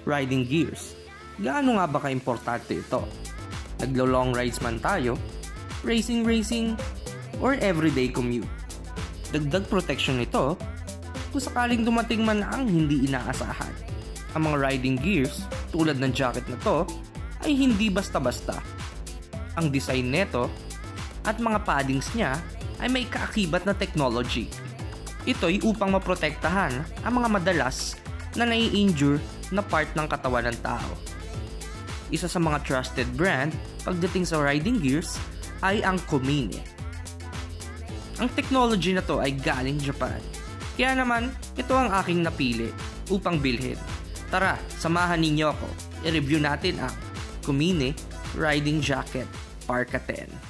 riding gears. Gaano nga ba ka-importante ito? Naglo-long rides man tayo, racing, or everyday commute. Dagdag protection nito kung sakaling dumating man ang hindi inaasahan. Ang mga riding gears tulad ng jacket na to ay hindi basta-basta. Ang design nito at mga paddings niya ay may kaakibat na technology. Ito'y upang maprotektahan ang mga madalas na nai-injure na part ng katawan ng tao. Isa sa mga trusted brand pagdating sa riding gears ay ang Komine. Ang technology na to ay galing Japan. Kaya naman, ito ang aking napili upang bilhin. Tara, samahan ninyo ako. I-review natin ang Komine Riding Jacket Parka 10.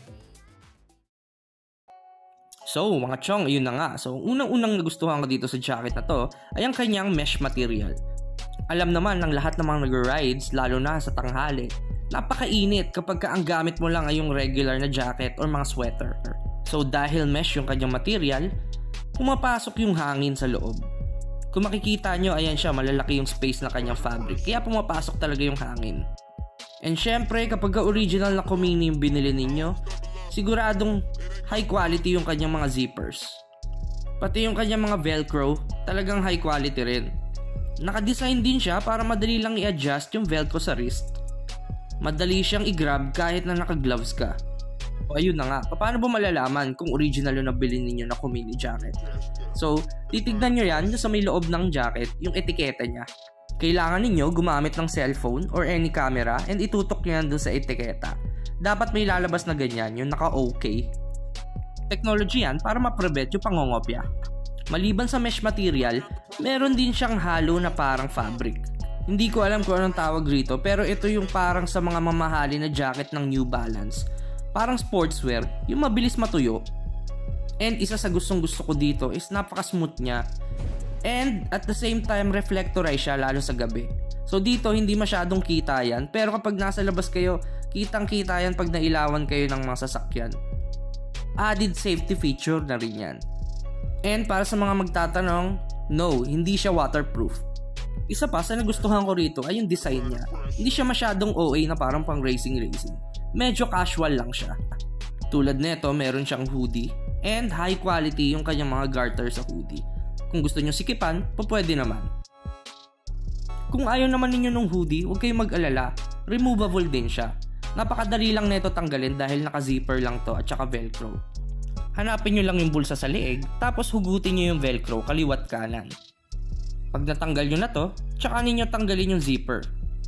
So mga chong, yun na nga. So unang-unang nagustuhan ko dito sa jacket na to ay ang kanyang mesh material. Alam naman ng lahat ng mga nag-rides, lalo na sa tanghali, napakainit kapag ang gamit mo lang ay yung regular na jacket or mga sweater. So dahil mesh yung kanyang material, pumapasok yung hangin sa loob. Kung makikita nyo, ayan siya, malalaki yung space na kanyang fabric, kaya pumapasok talaga yung hangin. And syempre, kapag original na Komine yung binili ninyo, siguradong high quality yung kanyang mga zippers. Pati yung kanyang mga velcro, talagang high quality rin. Nakadesign din siya para madali lang i-adjust yung velcro sa wrist. Madali siyang i-grab kahit na naka-gloves ka. O ayun na nga, paano ba malalaman kung original yung nabili ninyo na Komine jacket? So, titignan nyo yan sa may loob ng jacket, yung etiketa niya. Kailangan ninyo gumamit ng cellphone or any camera and itutok nyo yan dun sa etiketa. Dapat may lalabas na ganyan, yung naka-OK. Technology yan para ma-prevent yung pangongopya. Maliban sa mesh material, meron din siyang halo na parang fabric. Hindi ko alam kung anong tawag rito, pero ito yung parang sa mga mamahali na jacket ng New Balance. Parang sportswear, yung mabilis matuyo. And isa sa gustong-gusto ko dito is napaka-smooth niya. And at the same time, reflectorize siya lalo sa gabi. So dito, hindi masyadong kita yan. Pero kapag nasa labas kayo, kitang-kita yan pag nailawan kayo ng mga sasakyan. Added safety feature na rin yan. And para sa mga magtatanong, no, hindi siya waterproof. Isa pa sa nagustuhan ko rito ay yung design niya. Hindi siya masyadong OA na parang pang racing. Medyo casual lang siya. Tulad nito, meron siyang hoodie. And high quality yung kanyang mga garter sa hoodie. Kung gusto nyo sikipan, pwede naman. Kung ayaw naman ninyo ng hoodie, huwag kayong mag-alala. Removable din siya. Napakadali lang neto tanggalin dahil naka-zipper lang to at saka velcro. Hanapin nyo lang yung bulsa sa leeg, tapos hugutin nyo yung velcro kaliwat kanan. Pag natanggal nyo na to, tsaka ninyo tanggalin yung zipper.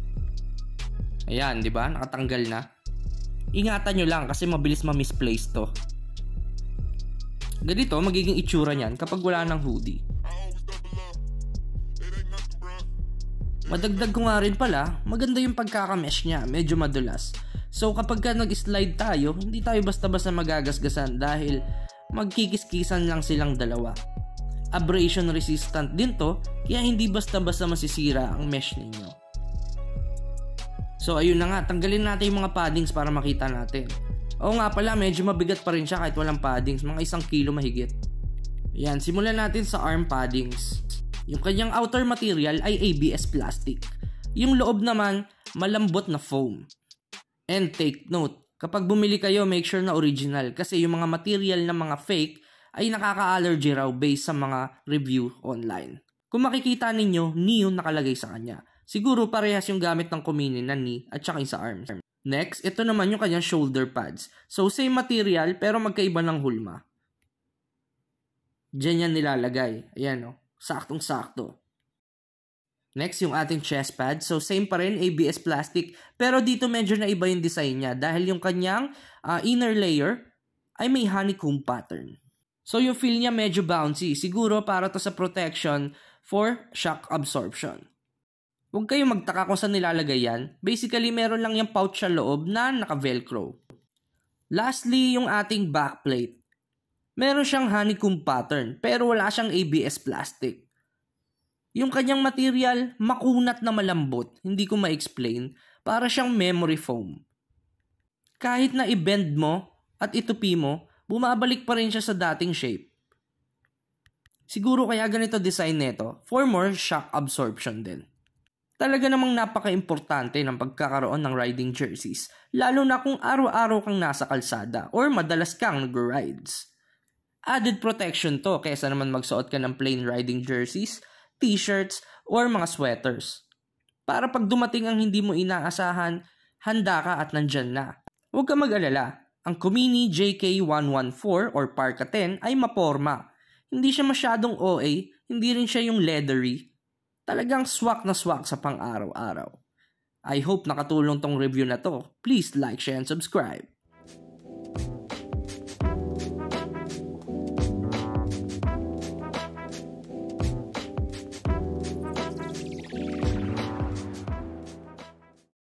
Ayan, di ba? Nakatanggal na. Ingatan nyo lang kasi mabilis ma-misplace to. Ganito magiging itsura niyan kapag wala ng hoodie. Madagdag ko nga rin pala, maganda yung pagkakamesh niya, medyo madulas. So kapag ka nag-slide tayo, hindi tayo basta-basta magagasgasan dahil magkikis-kisan lang silang dalawa. Abrasion resistant din to, kaya hindi basta-basta masisira ang mesh ninyo. So ayun na nga, tanggalin natin yung mga paddings para makita natin. Oo nga pala, medyo mabigat pa rin siya kahit walang paddings, mga 1 kilo mahigit. Ayan, simulan natin sa arm paddings. Yung kanyang outer material ay ABS plastic. Yung loob naman, malambot na foam. And take note, kapag bumili kayo, make sure na original kasi yung mga material na mga fake ay nakaka-allergy raw based sa mga review online. Kung makikita ninyo, knee yung nakalagay sa kanya. Siguro parehas yung gamit ng Komine na knee at saka yung sa arms. Next, ito naman yung kanyang shoulder pads. So same material pero magkaiba ng hulma. Diyan yan nilalagay. Ayan o, saktong-sakto. Next, yung ating chest pad. So, same pa rin, ABS plastic. Pero dito medyo na iba yung design niya dahil yung kanyang inner layer ay may honeycomb pattern. So, yung feel niya medyo bouncy. Siguro para to sa protection for shock absorption. Huwag kayong magtaka kung saan nilalagay yan. Basically, meron lang yung pouch sa loob na naka-velcro. Lastly, yung ating backplate. Meron siyang honeycomb pattern pero wala siyang ABS plastic. Yung kanyang material, makunat na malambot, hindi ko ma-explain, para siyang memory foam. Kahit na i-bend mo at itupi mo, bumabalik pa rin siya sa dating shape. Siguro kaya ganito design nito, for more shock absorption din. Talaga namang napaka-importante ng pagkakaroon ng riding jerseys, lalo na kung araw-araw kang nasa kalsada or madalas kang nag-rides. Added protection to kaysa naman magsuot ka ng plain riding jerseys, t-shirts, or mga sweaters. Para pag dumating ang hindi mo inaasahan, handa ka at nandyan na. Huwag ka mag-alala, ang Kumini JK114 or Parka 10 ay maporma. Hindi siya masyadong OA, hindi rin siya yung leathery. Talagang swak na swak sa pang-araw-araw. I hope nakatulong tong review na to. Please like, share, and subscribe.